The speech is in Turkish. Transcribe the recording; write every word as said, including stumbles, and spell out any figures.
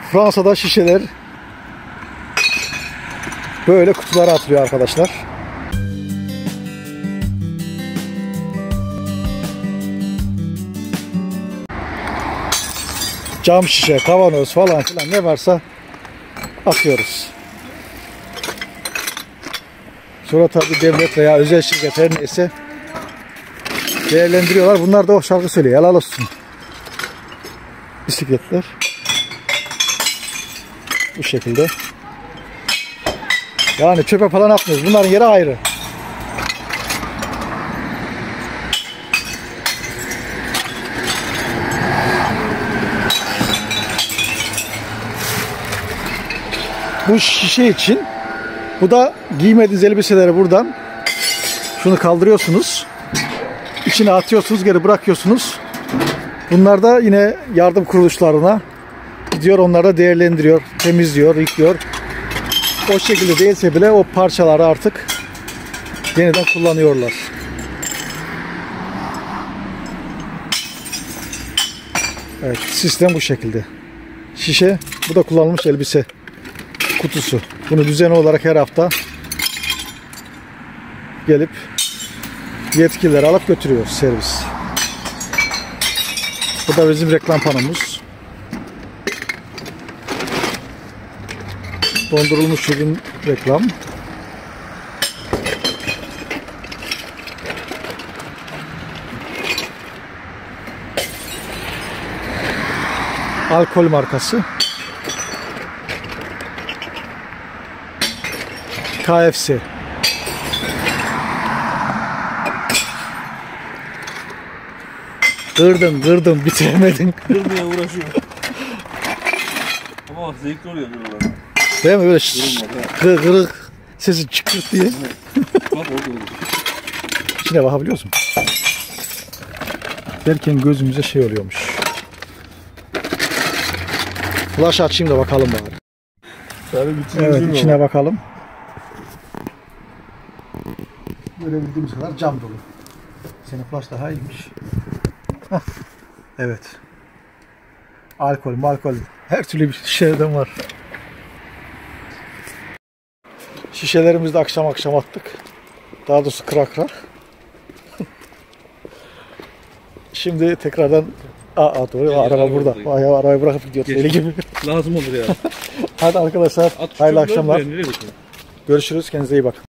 Fransa'da şişeler böyle kutulara atılıyor arkadaşlar. Cam şişe, kavanoz falan filan ne varsa atıyoruz. Sonra tabii devlet veya özel şirket her neyse değerlendiriyorlar. Bunlar da o şarkı söylüyor. Helal olsun. Bisikletler. Bu şekilde. Yani çöpe falan atmıyoruz. Bunların yeri ayrı. Bu şişe için, bu da giymediğiniz elbiseleri buradan şunu kaldırıyorsunuz. İçine atıyorsunuz, geri bırakıyorsunuz. Bunlar da yine yardım kuruluşlarına gidiyor, onlar da değerlendiriyor, temizliyor, yıkıyor. O şekilde değilse bile o parçaları artık yeniden kullanıyorlar. Evet, sistem bu şekilde. Şişe, bu da kullanılmış elbise kutusu. Bunu düzenli olarak her hafta gelip yetkilileri alıp götürüyor servis. Bu da bizim reklam panomuz. Dondurulmuş ürün reklam. Alkol markası. K F C. Kırdın, kırdın, bitiremedin. Kırmaya uğraşıyorum. Ama bak zevkli oluyor buralar. Değil mi? Böyle kırık kırık sesi çıkırt diye. Bak oldu oldu. İçine bakabiliyor musun? Derken gözümüze şey oluyormuş. Flash açayım da bakalım bari. Evet, içine var. Bakalım. Görebildiğimiz kadar cam dolu. Senin flash daha iyiymiş. Heh. Evet. Alkol, malkol, her türlü bir şişeden var. Şişelerimizi de akşam akşam attık. Daha doğrusu kıra kıra. Şimdi tekrardan aa doğru ya, araba burada. Bayağı arabayı bırakıp gidiyor. Deli gibi. Lazım olur ya. Hadi arkadaşlar, hayırlı akşamlar. Görüşürüz. Görüşürüz. Kendinize iyi bakın.